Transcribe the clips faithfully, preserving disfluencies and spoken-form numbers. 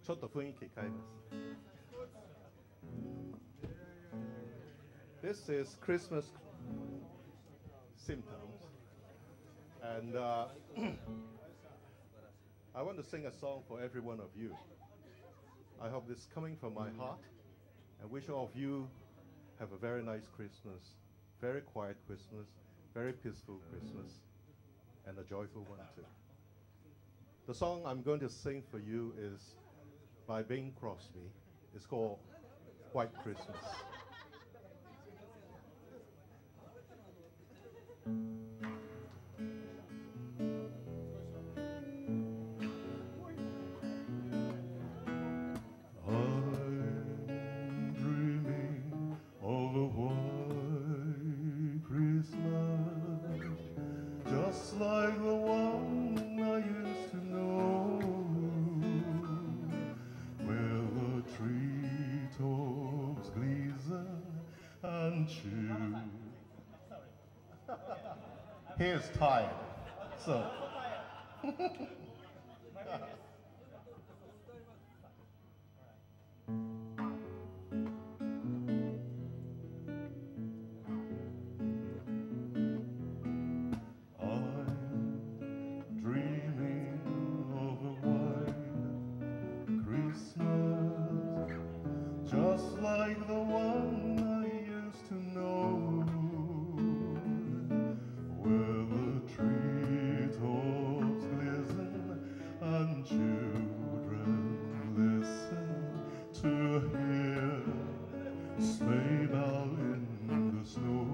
ちょっと雰囲気変えます。This is Christmas symptoms, and uh, I want to sing a song for every one of you. I hope this is coming from my heart, and wish all of you have a very nice Christmas, very quiet Christmas, very peaceful Christmas, and a joyful one too. The song I'm going to sing for you is by Bing Crosby. It's called White Christmas. Just like the one I used to know, where the treetops glisten and chew. He is tired, so. Just like the one I used to know, where the treetops glisten and children listen to hear sleigh bell in the snow.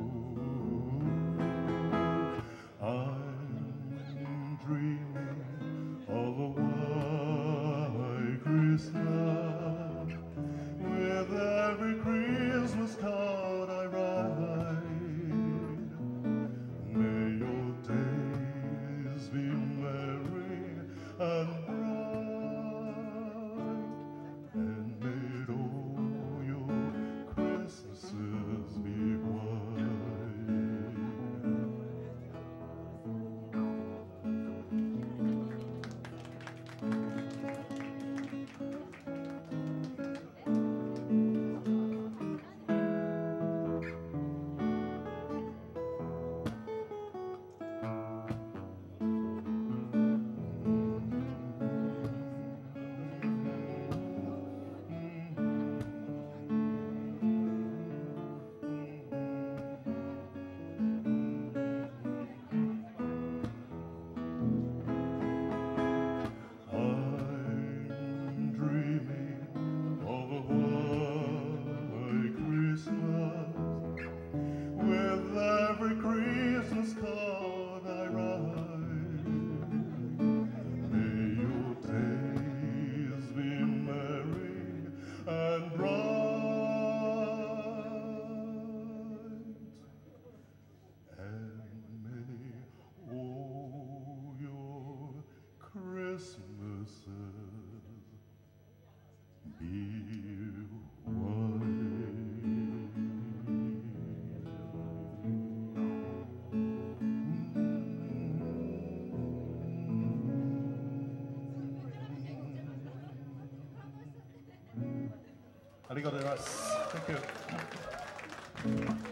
I'm dreaming of a white Christmas, with every Christmas card I write. May your days be merry and bright, and may all your Christmases be white. With every Christmas card I write, may your days be merry and bright, and may all your Christmases be white. Arigatou gozaimasu. Thank you.